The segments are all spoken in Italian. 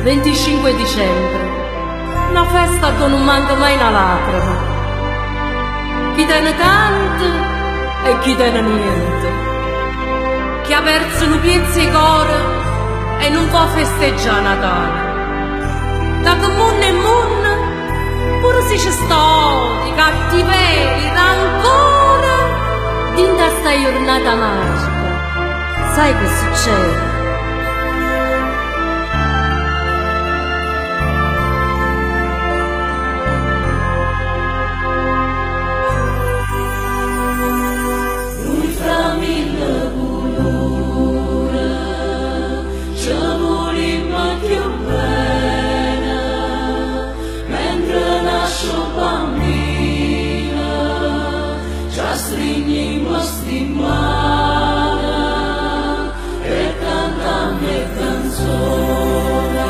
25 dicembre, una festa che non manca mai una lacrima. Chi tiene tanto e chi tiene niente. Chi ha perso un piezzo e cuore e non può festeggiare Natale. Da che mondo e mondo, pure se ci sto i cattiveri, rancore, dinta sta giornata magica, sai che succede? Stringimmo stimata e cantammo canzone,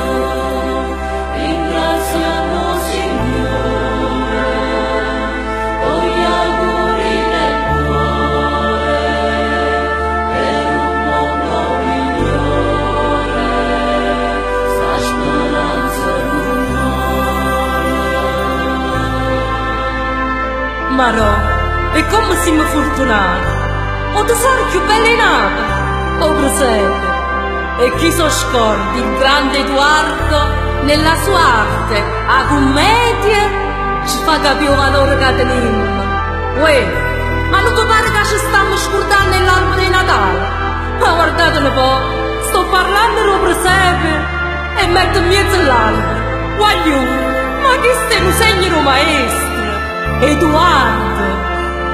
ringraziamo Signore con gli auguri del cuore per un mondo migliore, sta speranza non muore. Marò, e come siamo fortunati, o tesoro più bello è nato, o presepe. E chi so scordi il grande Edoardo nella sua arte, a commedia, ci fa capire il valore che teniamo. Uè, ma non ti pare che ci stiamo scordando nell'albero di Natale? Ma guardate un po', sto parlando del presepe e metto in mezzo all'albero. Guagliù, ma chi stai un segno maestro? Edoardo!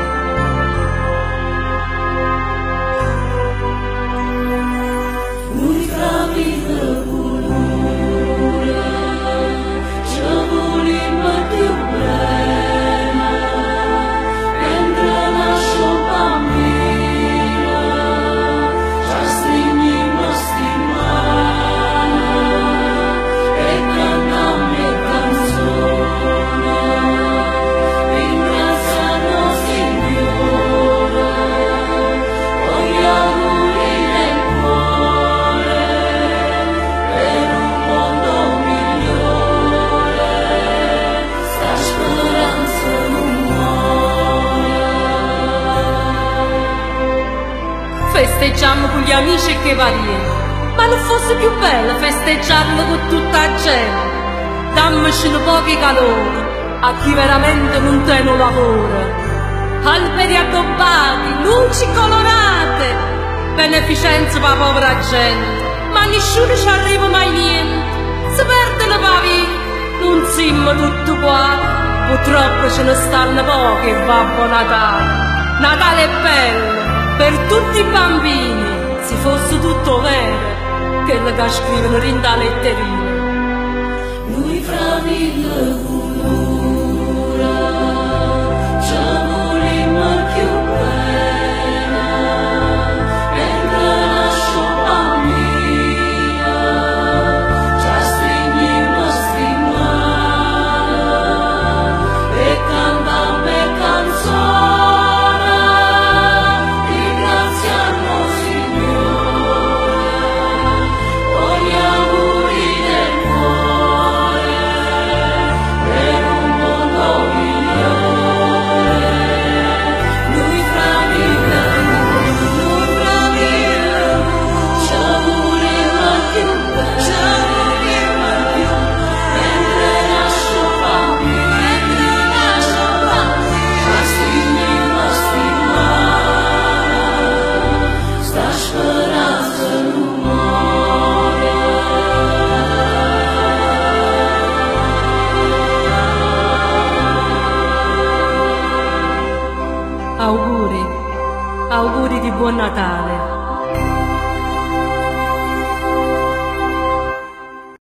Festeggiamo con gli amici e che varietà, ma non fosse più bello festeggiarlo con tutta la gente. Dammoci un po' di calore a chi veramente non tiene un lavoro. Alberi addobbati, luci colorate, beneficenza per la povera gente, ma nessuno ci arriva mai niente. Si perde la pavia, non siamo tutto qua, purtroppo ce ne stanno pochi, Babbo Natale. Natale è bello per tutti i bambini, se fosse tutto vero, quello che scrivono in da letterina. Noi fra mille culture ci volimmo più bene, mentre nasce bambina, ci stringimmo stimata e cantammo canzoni. Auguri di buon Natale.